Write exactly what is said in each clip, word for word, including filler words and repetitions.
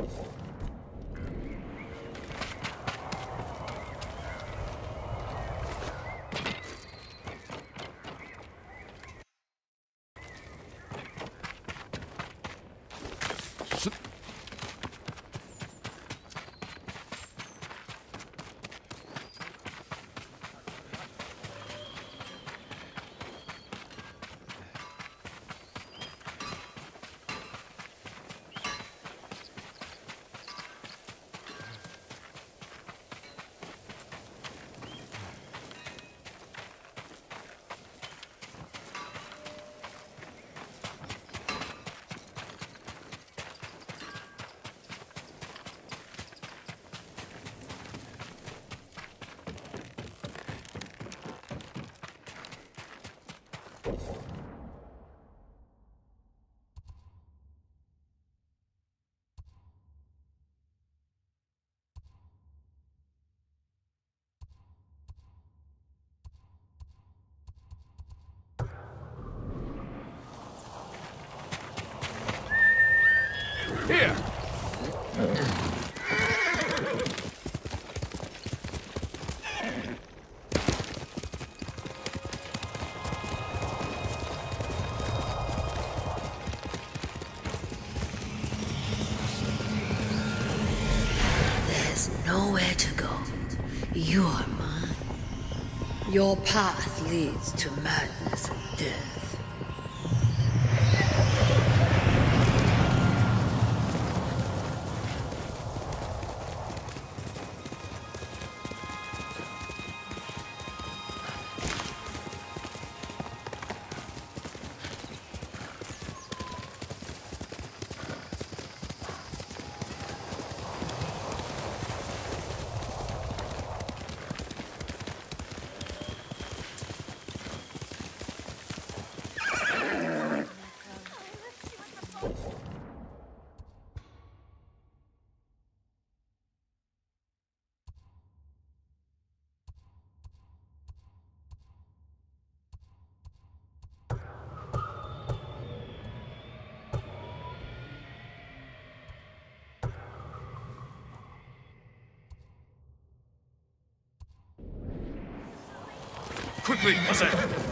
Here! There's nowhere to go. You are mine. Your path leads to madness and death. Quickly, Jose!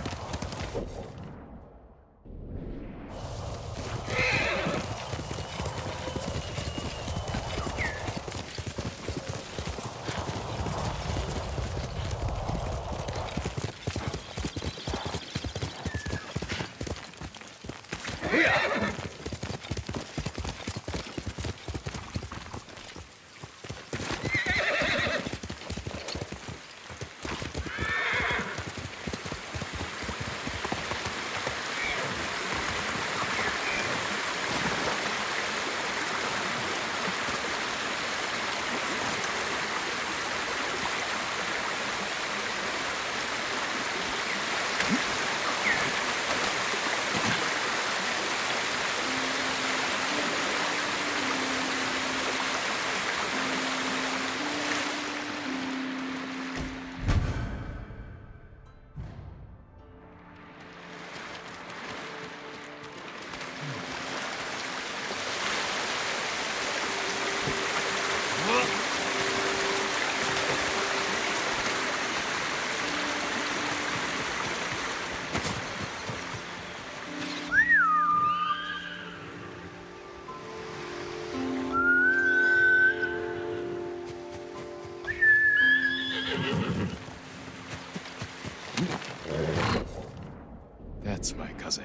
That's my cousin.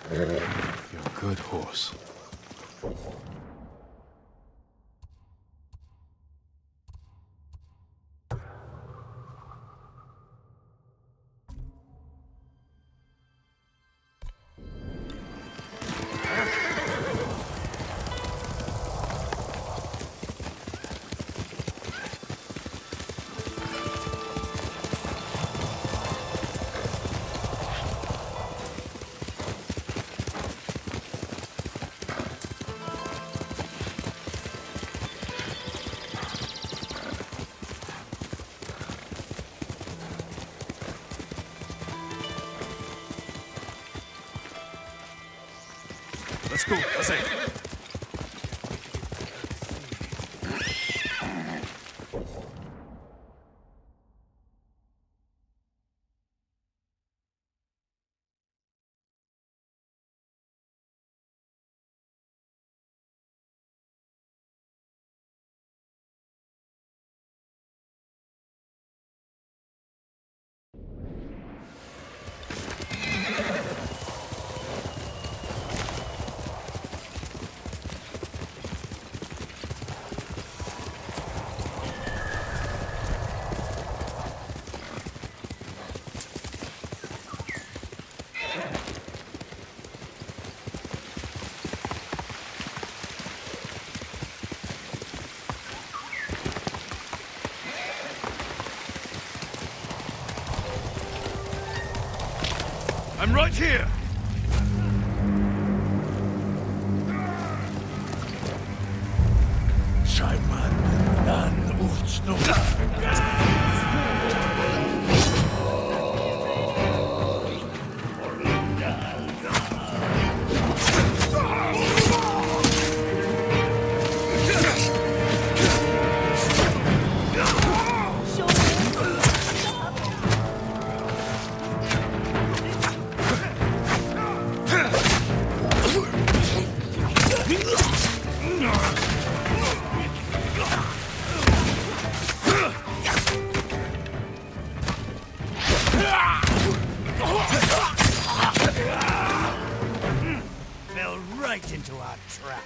You're a good horse. Let's go, Jose. I'm right here! Scheinmann, dann Uchtschnur. Fell right into our trap.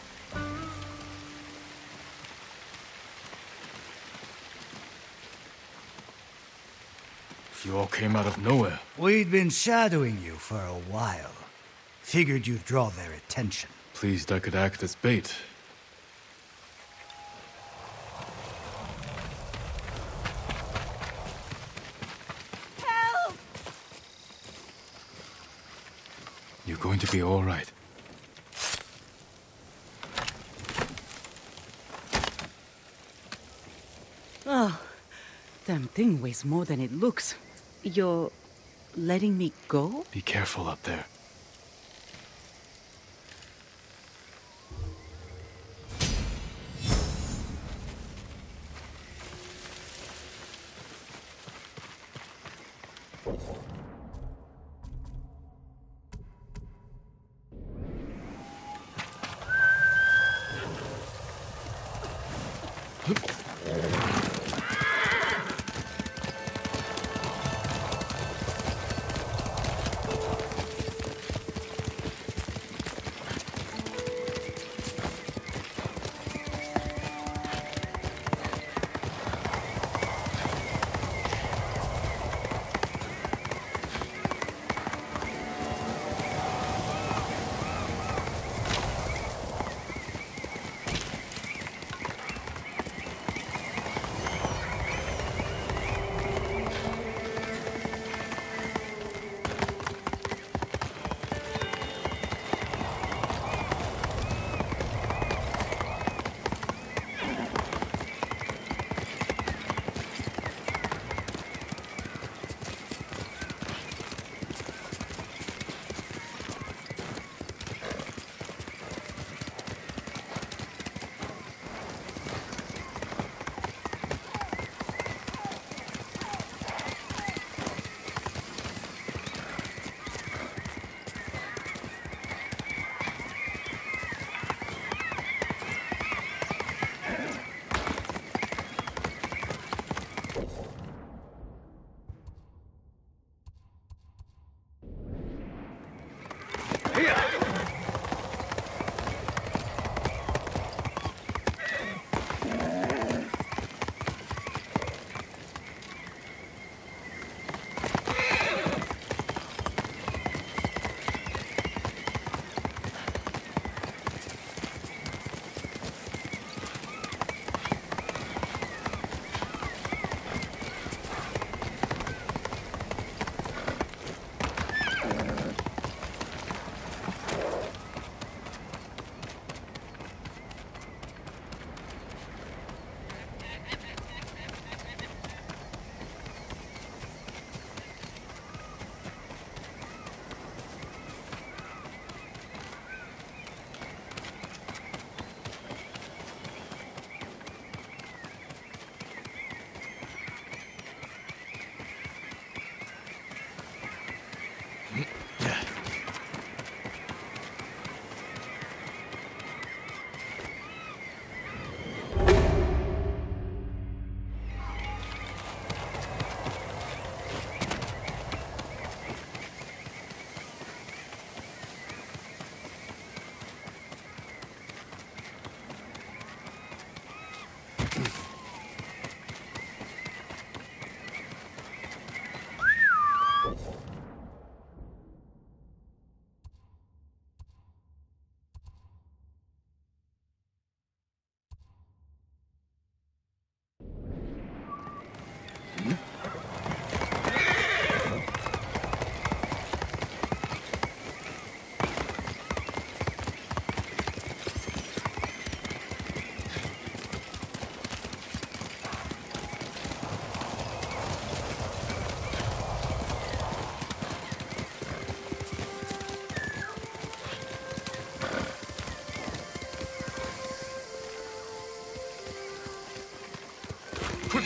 You all came out of nowhere. We'd been shadowing you for a while. Figured you'd draw their attention. Pleased I could act as bait. Help! You're going to be all right. Oh, damn thing weighs more than it looks. You're letting me go? Be careful up there.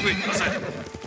Quickly, aside.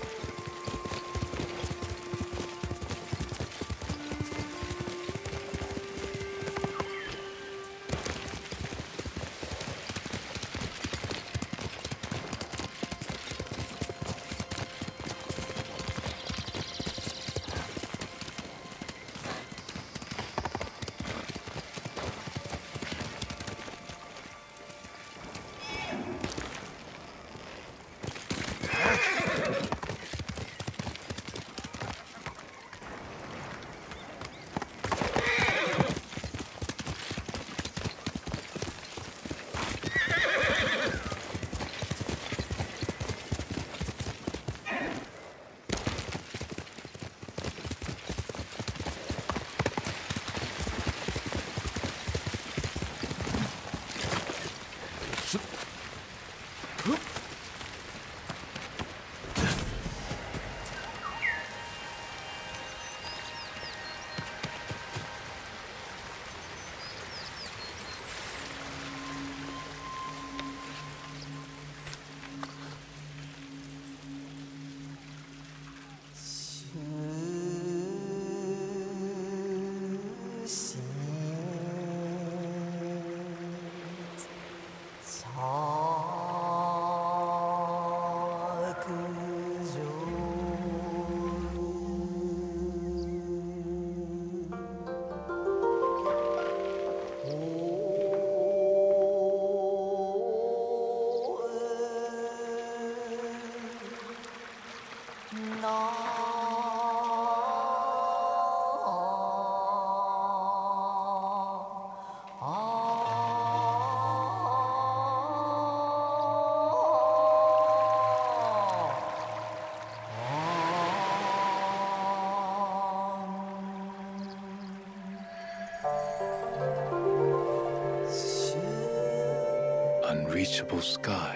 Unreachable sky.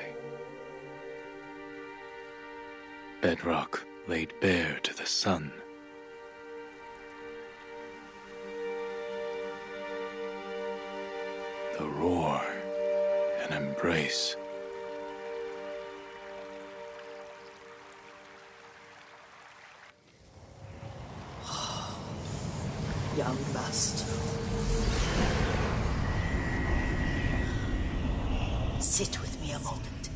Bedrock laid bare to the sun. The roar, an embrace. Young master. Sit with me a moment.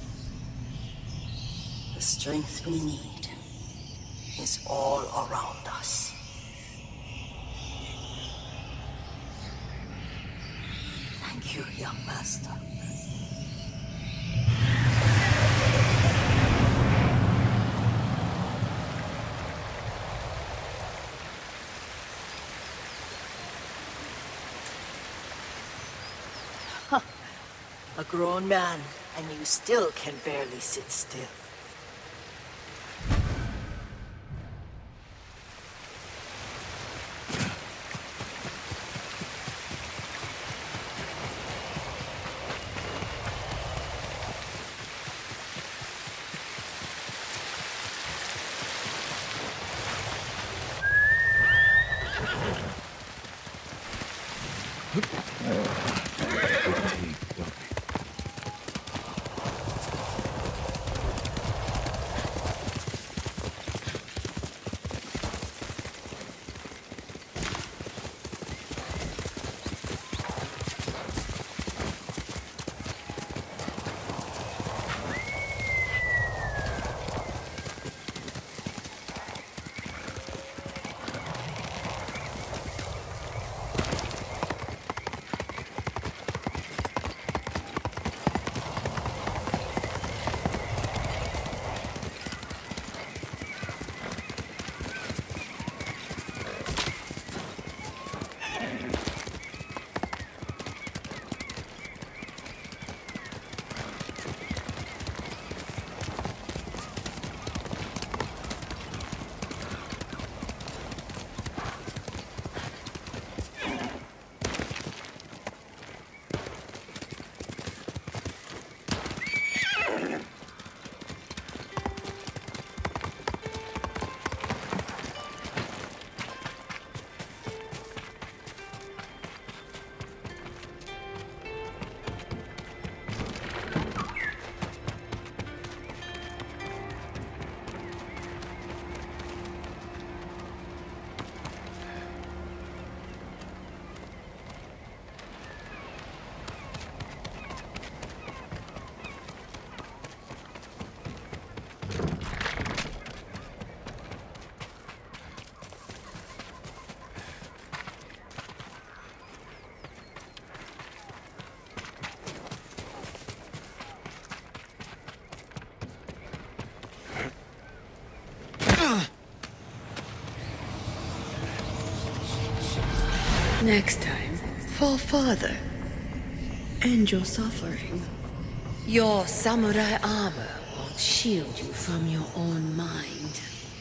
The strength we need is all around us. Thank you, young master. A grown man, and you still can barely sit still. Next time, fall farther. End your suffering. Your samurai armor won't shield you from your own mind.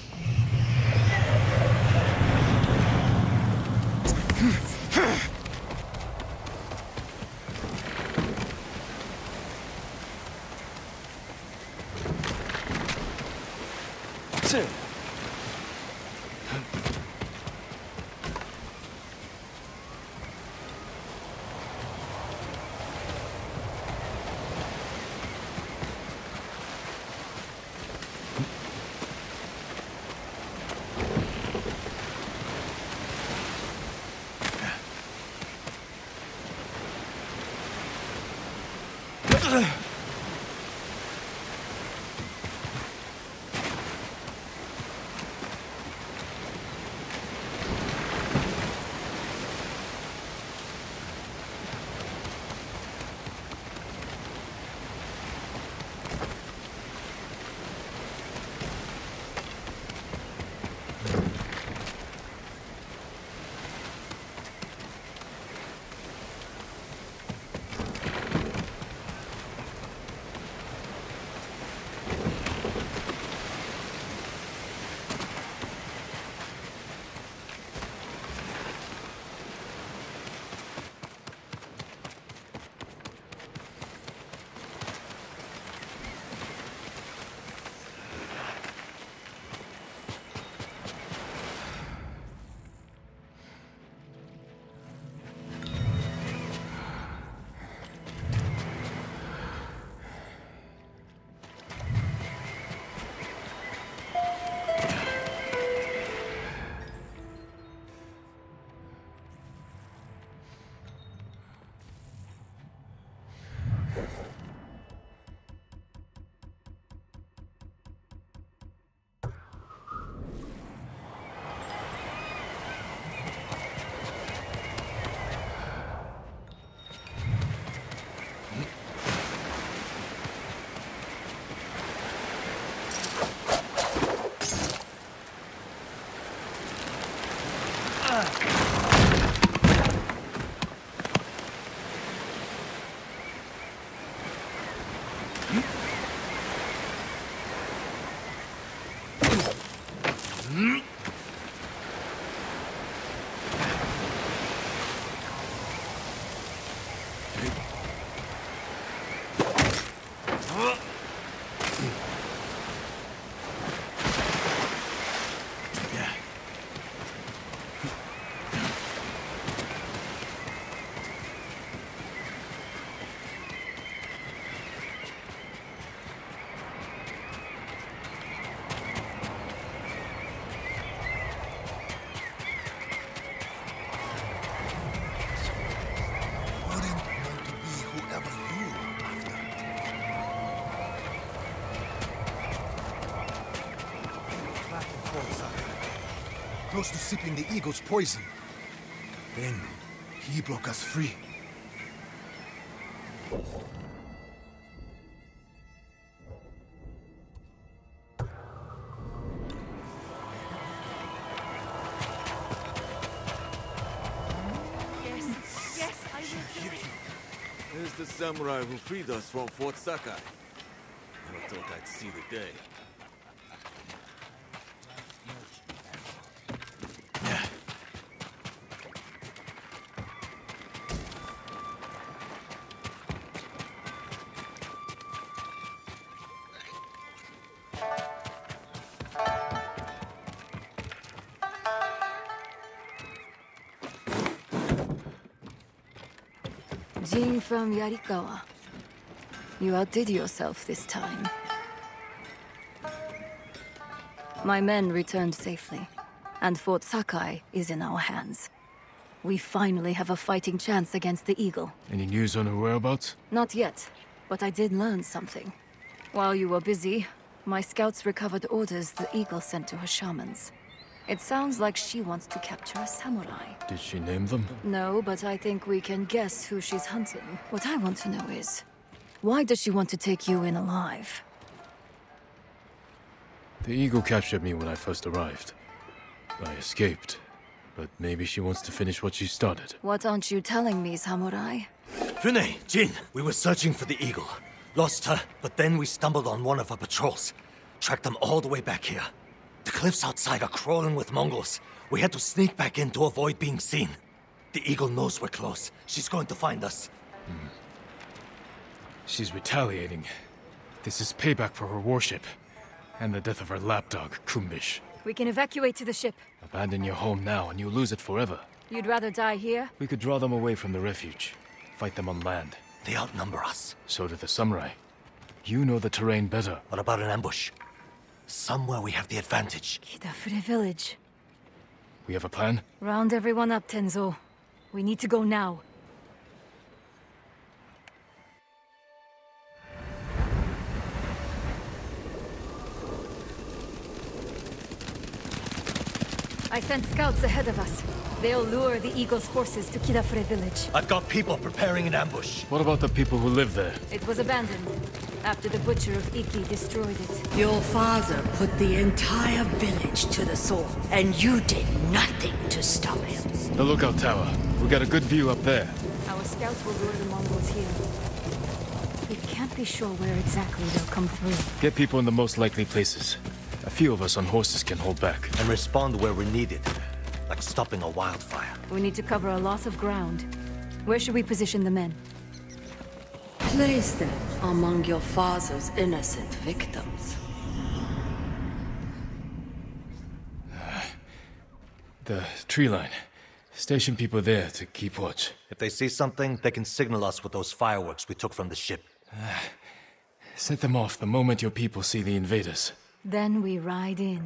Close to sipping the eagle's poison. Then, he broke us free. Yes, yes, I will do it. Here's the samurai who freed us from Fort Sakai. Never thought I'd see the day. Jin from Yarikawa. You outdid yourself this time. My men returned safely, and Fort Sakai is in our hands. We finally have a fighting chance against the Eagle. Any news on her whereabouts? Not yet, but I did learn something. While you were busy, my scouts recovered orders the Eagle sent to her shamans. It sounds like she wants to capture a samurai. Did she name them? No, but I think we can guess who she's hunting. What I want to know is, why does she want to take you in alive? The Eagle captured me when I first arrived. I escaped, but maybe she wants to finish what she started. What aren't you telling me, Samurai? Fune, Jin, we were searching for the eagle. Lost her, but then we stumbled on one of our patrols. Tracked them all the way back here. The cliffs outside are crawling with Mongols. We had to sneak back in to avoid being seen. The eagle knows we're close. She's going to find us. Hmm. She's retaliating. This is payback for her warship. And the death of her lapdog, Kumbish. We can evacuate to the ship. Abandon your home now and you lose it forever. You'd rather die here? We could draw them away from the refuge. Fight them on land. They outnumber us. So do the samurai. You know the terrain better. What about an ambush? Somewhere we have the advantage. Kidafure village. We have a plan? Round everyone up, Tenzo. We need to go now. I sent scouts ahead of us. They'll lure the Eagle's forces to Kidafure village. I've got people preparing an ambush. What about the people who live there? It was abandoned after the Butcher of Iki destroyed it. Your father put the entire village to the sword, and you did nothing to stop him. The lookout tower. We got a good view up there. Our scouts will lure the Mongols here. We can't be sure where exactly they'll come through. Get people in the most likely places. A few of us on horses can hold back. And respond where we're needed. Like stopping a wildfire. We need to cover a lot of ground. Where should we position the men? Place them among your father's innocent victims. Uh, the tree line. Station people there to keep watch. If they see something, they can signal us with those fireworks we took from the ship. Uh, set them off the moment your people see the invaders. Then we ride in.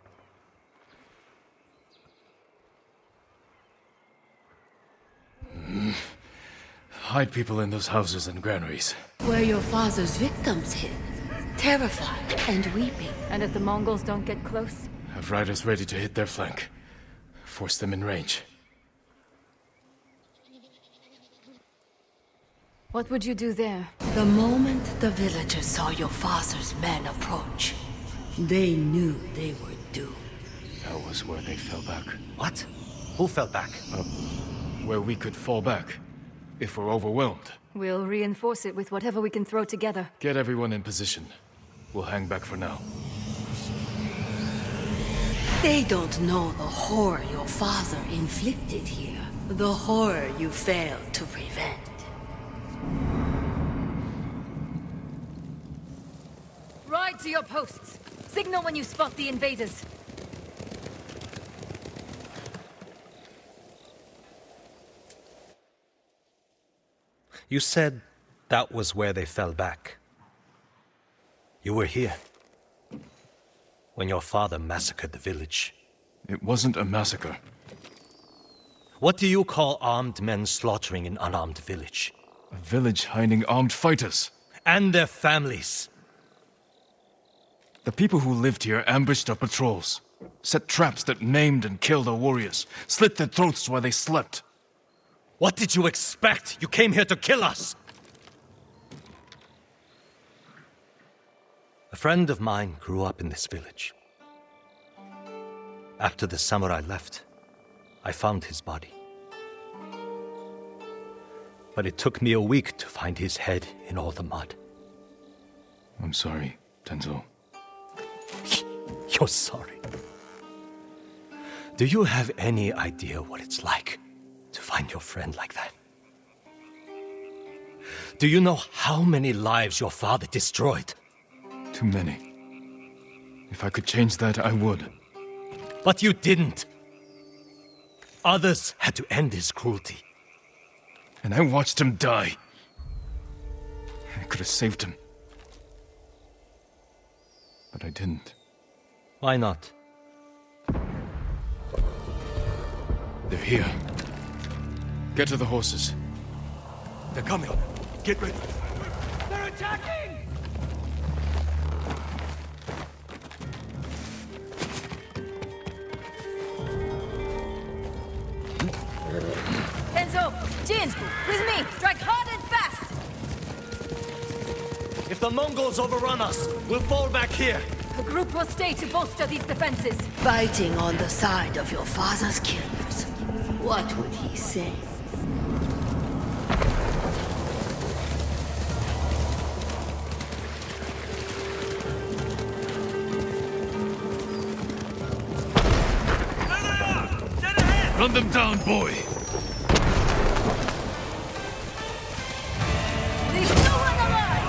Mm. Hide people in those houses and granaries. Where your father's victims hid. Terrified and weeping. And if the Mongols don't get close? Have riders ready to hit their flank. Force them in range. What would you do there? The moment the villagers saw your father's men approach, they knew they were doomed. That was where they fell back. What? Who fell back? Uh, where we could fall back, if we're overwhelmed. We'll reinforce it with whatever we can throw together. Get everyone in position. We'll hang back for now. They don't know the horror your father inflicted here. The horror you failed to prevent. Ride to your posts. Signal when you spot the invaders. You said that was where they fell back. You were here when your father massacred the village. It wasn't a massacre. What do you call armed men slaughtering an unarmed village? A village hiding armed fighters. And their families. The people who lived here ambushed our patrols. Set traps that maimed and killed our warriors. Slit their throats while they slept. What did you expect? You came here to kill us! A friend of mine grew up in this village. After the samurai left, I found his body. But it took me a week to find his head in all the mud. I'm sorry, Tenzo. You're sorry. Do you have any idea what it's like to find your friend like that? Do you know how many lives your father destroyed? Too many. If I could change that, I would. But you didn't. Others had to end his cruelty. And I watched him die. I could have saved him. But I didn't. Why not? They're here. Get to the horses. They're coming. Get ready. They're attacking! Tenzo! Jin! With me! Strike hard and fast! If the Mongols overrun us, we'll fall back here. A group will stay to bolster these defenses. Fighting on the side of your father's killers. What would he say? Run them down, boy! Leave no one alive!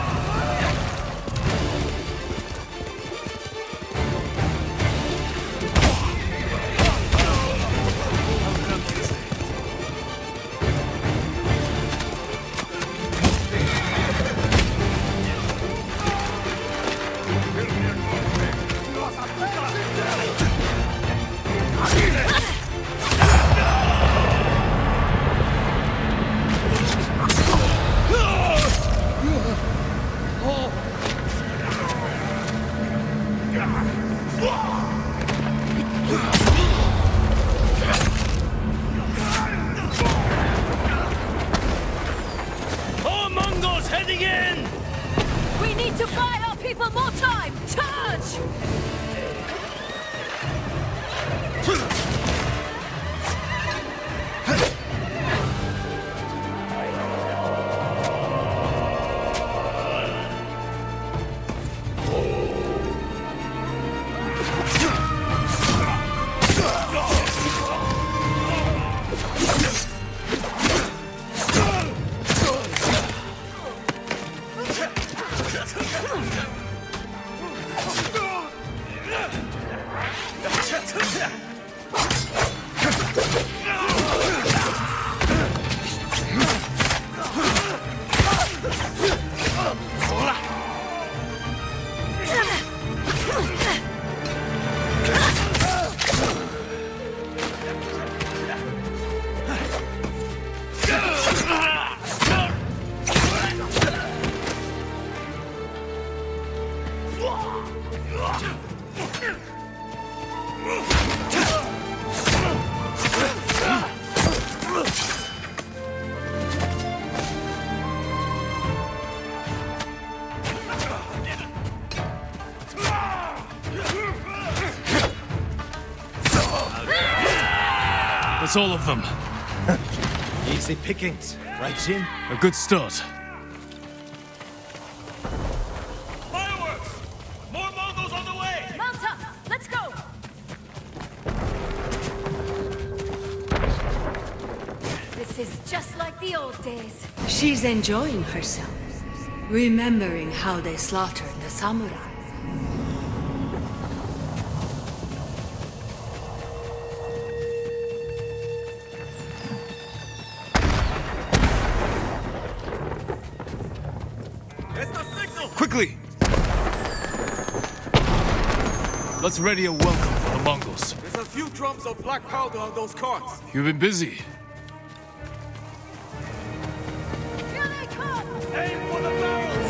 More Mongols heading in! We need to buy our people more time! Charge! That's all of them. Easy pickings, right, Jin? A good start. Fireworks! More Mongols on the way! Mount up! Let's go! This is just like the old days. She's enjoying herself, remembering how they slaughtered the samurai. Quickly! Let's ready a welcome for the Mongols. There's a few drums of black powder on those carts. You've been busy. Here they come! Aim for the barrels!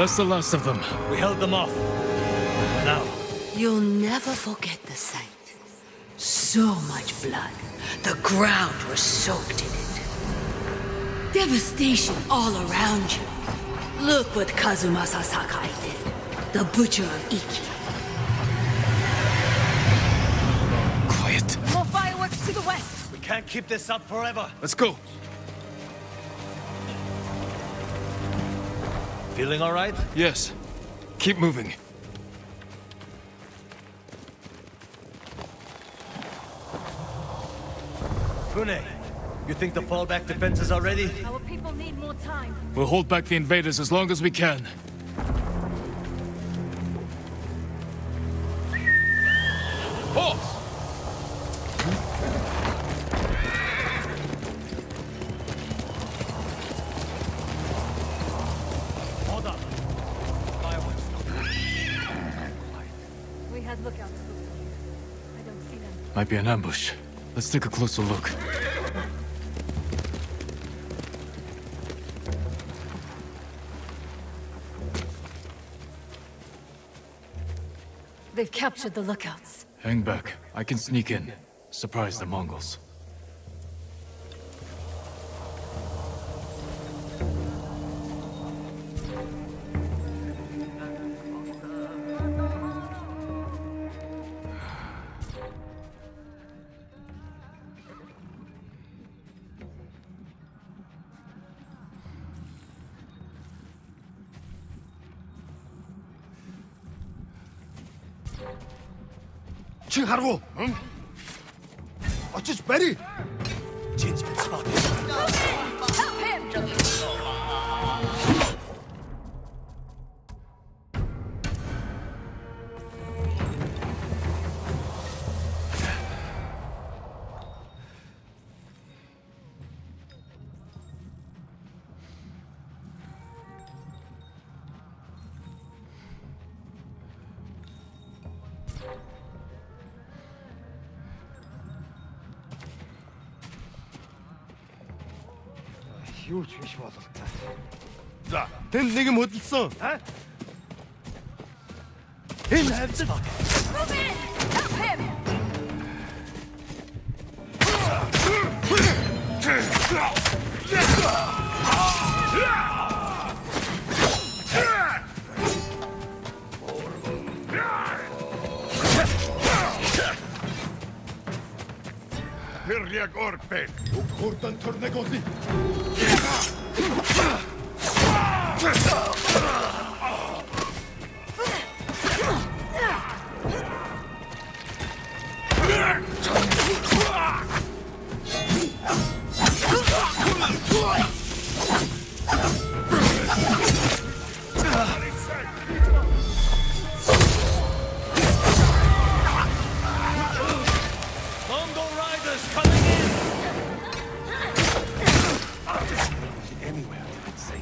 That's the last of them. We held them off. Now. You'll never forget the sight. So much blood. The ground was soaked in it. Devastation all around you. Look what Kazumasa Sakai did. The Butcher of Iki. Quiet. More fireworks to the west. We can't keep this up forever. Let's go. Feeling all right? Yes. Keep moving. Fune, you think the fallback defenses are ready? Our people need more time. We'll hold back the invaders as long as we can. Horse! Hold up. Fireworks. We had lookouts. I don't see them. Might be an ambush. Let's take a closer look. They've captured the lookouts. Hang back. I can sneak in. Surprise the Mongols. Чи харгу? Очиж барь. Jin's been spotted. Help him! Юу ч биш бололтой. За, тэнд нэг юм хөдөлсөн. Аа? Энэ хайвцаг. Move in! Help him! Perriak orpe. Kurtan tornegozi. Mongol riders coming in! Anywhere, I'd say.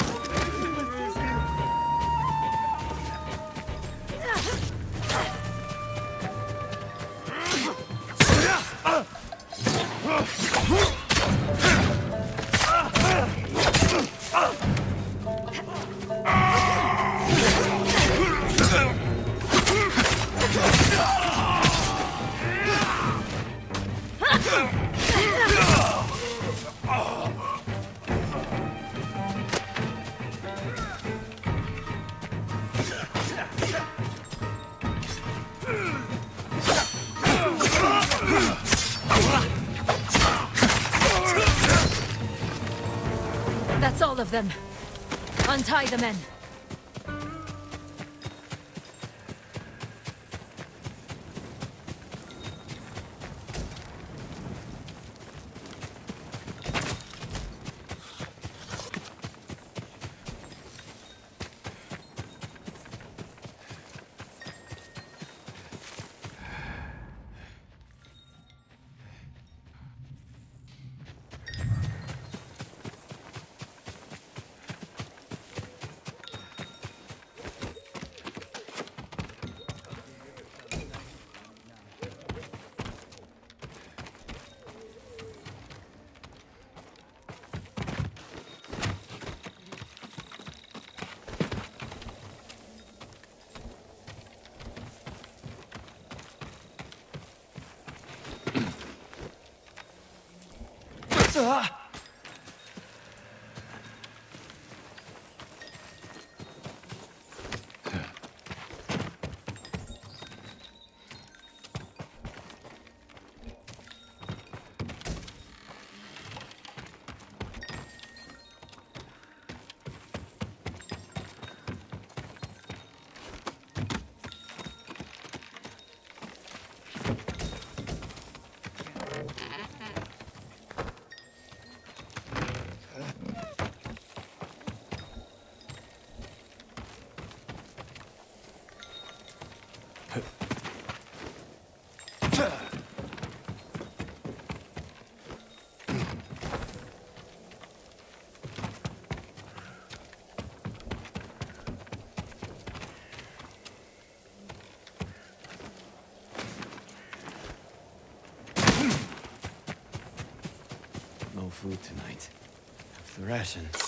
That's all of them. Untie the men. No food tonight. Half the rations.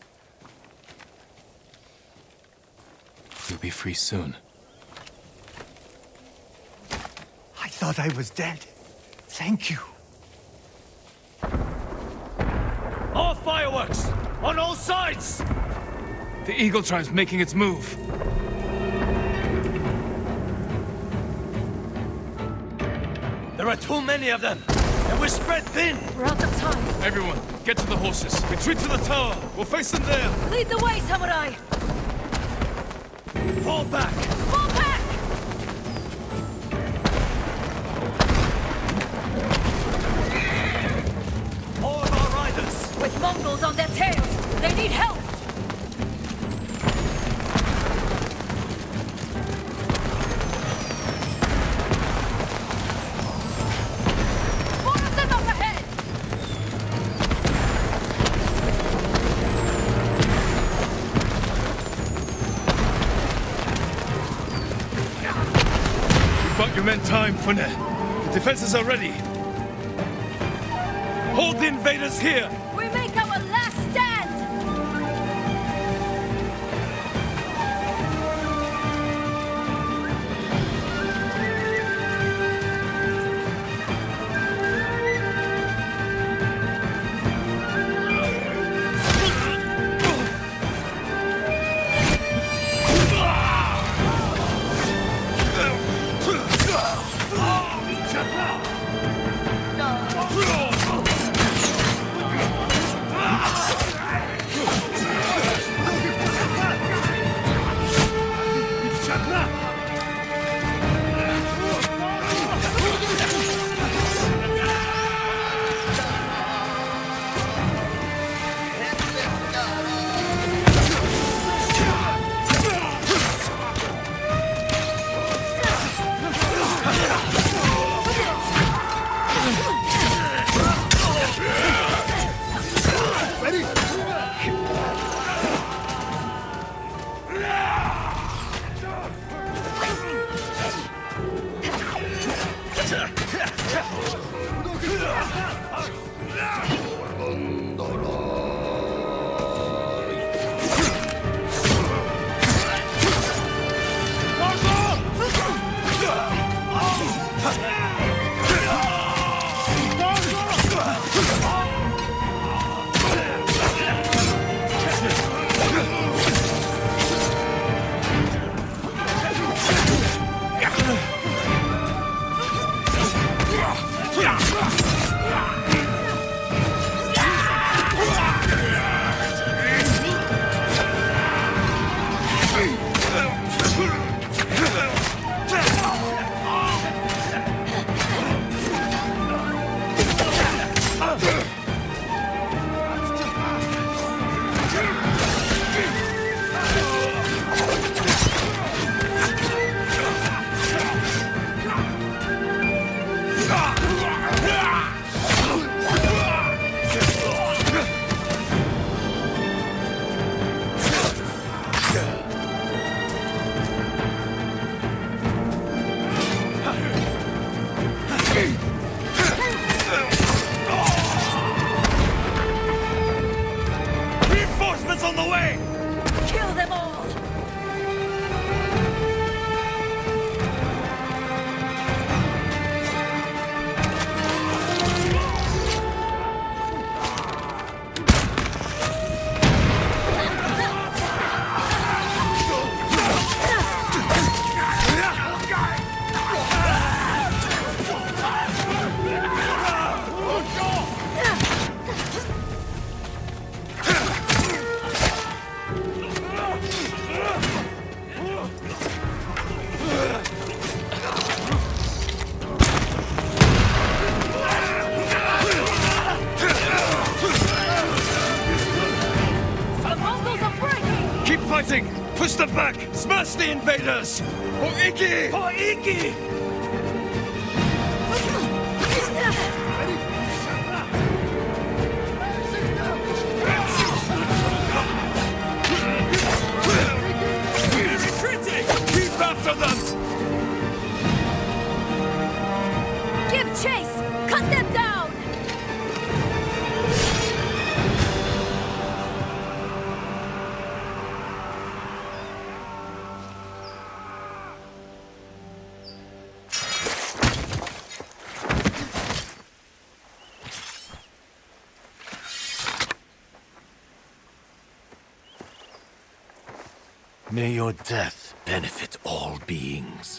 You'll be free soon. I thought I was dead. Thank you. More fireworks! On all sides! The Eagle Tribe's making its move. There are too many of them! And we're spread thin! We're out of time. Everyone, get to the horses. Retreat to the tower. We'll face them there. Lead the way, samurai! Fall back! Fall back! All of our riders! With Mongols on their tails, they need help! More of them up ahead! But your men time, Fune. The defenses are ready. Hold the invaders here! We make our last stand! Crush the invaders! For Iki! For Iki! Retreating! Keep after them! Give chase! Cut them down! May your death benefit all beings.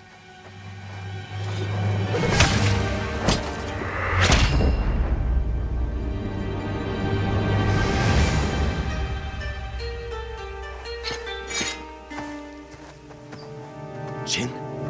Jin?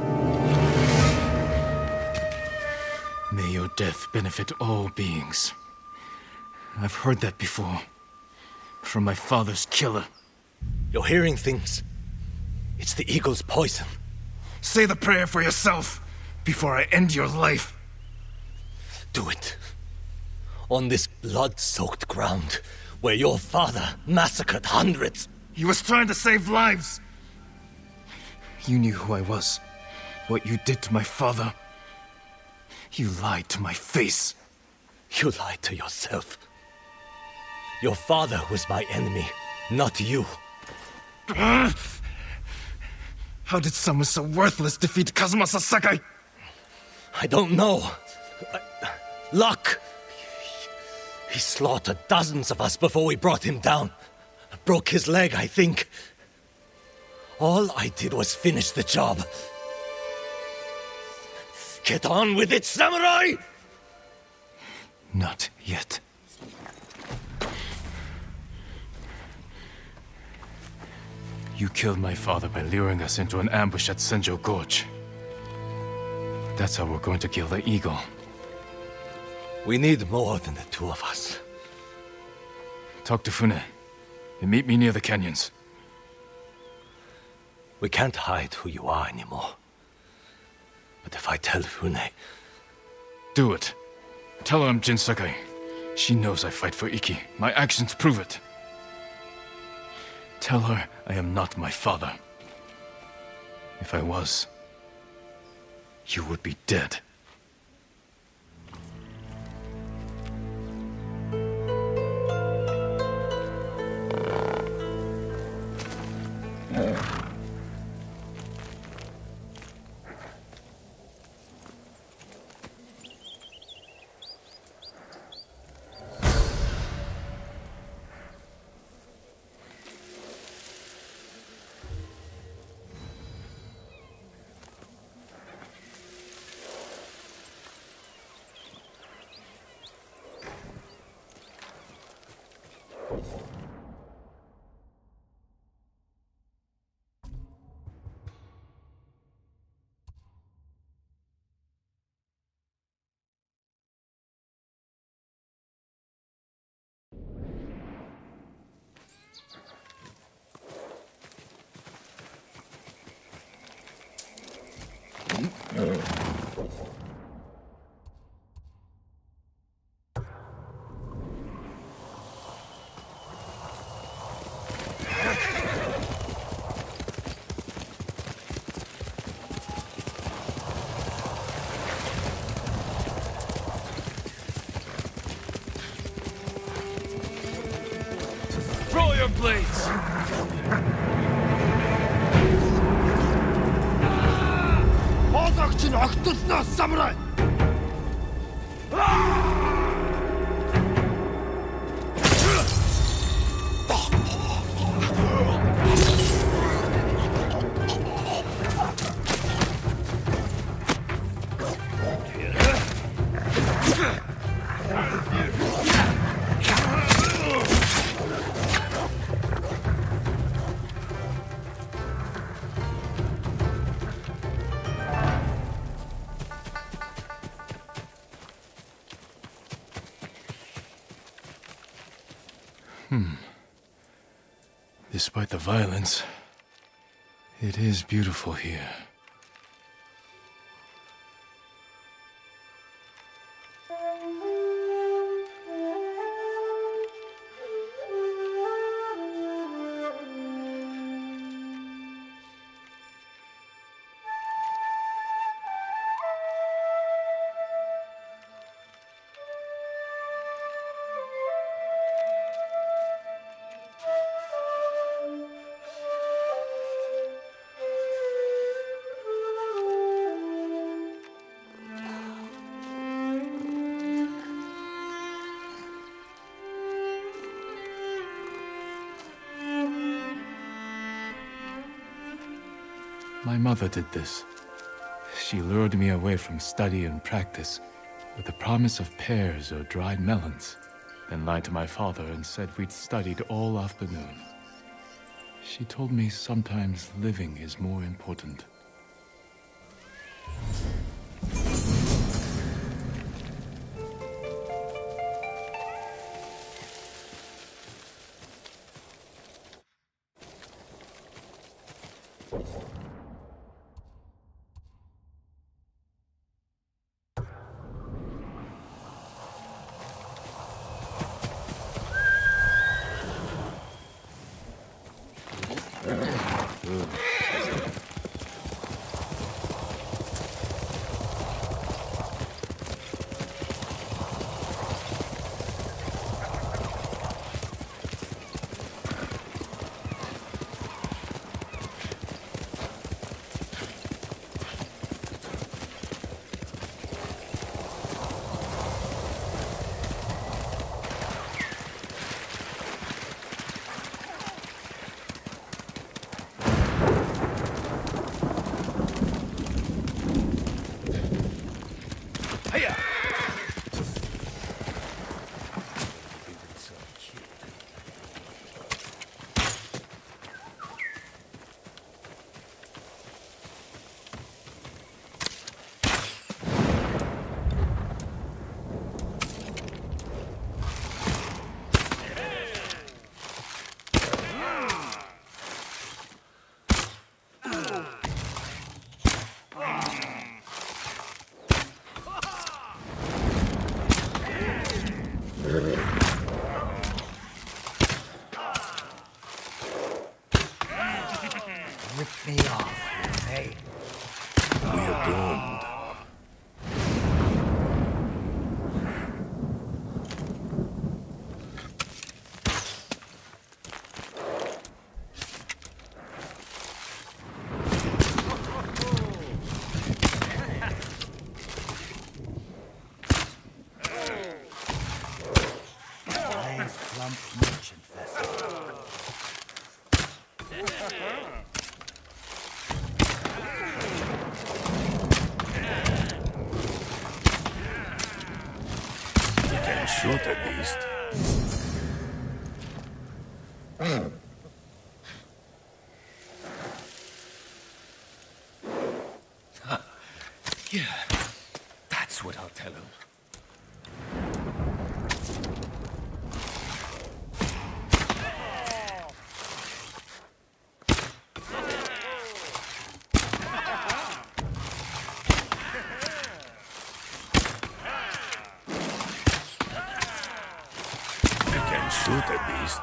May your death benefit all beings. I've heard that before. From my father's killer. You're hearing things. It's the eagle's poison. Say the prayer for yourself before I end your life. Do it. On this blood-soaked ground where your father massacred hundreds. He was trying to save lives. You knew who I was. What you did to my father. You lied to my face. You lied to yourself. Your father was my enemy, not you. How did someone so worthless defeat Kazumasa Sakai? I don't know. Luck. He slaughtered dozens of us before we brought him down. Broke his leg, I think. All I did was finish the job. Get on with it, samurai! Not yet. You killed my father by luring us into an ambush at Senjo Gorge. That's how we're going to kill the eagle. We need more than the two of us. Talk to Fune, and meet me near the canyons. We can't hide who you are anymore. But if I tell Fune... Do it. Tell her I'm Jin Sakai. She knows I fight for Iki. My actions prove it. Tell her I am not my father. If I was, you would be dead. Throw your blades! Ходогч нь огтлосноо самурай! Hmm. Despite the violence, It is beautiful here. My mother did this. She lured me away from study and practice with the promise of pears or dried melons, then lied to my father and said we'd studied all afternoon. She told me sometimes living is more important. Rip me off, hey? We're doomed. Nice plump merchant vessel. Shoot that beast. Yeah, that's what I'll tell him. Shoot that beast.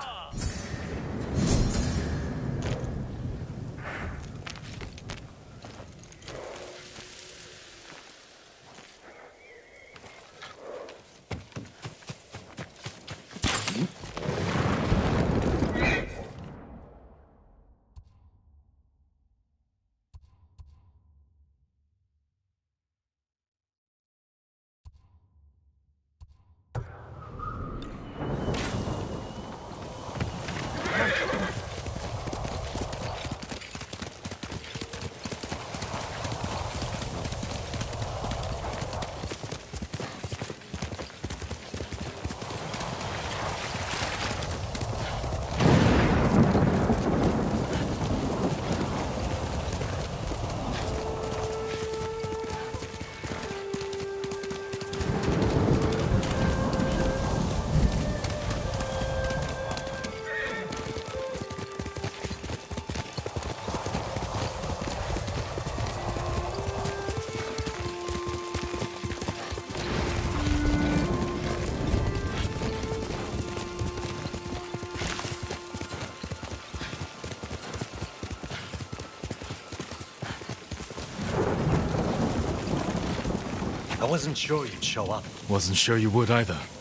I wasn't sure you'd show up. Wasn't sure you would either.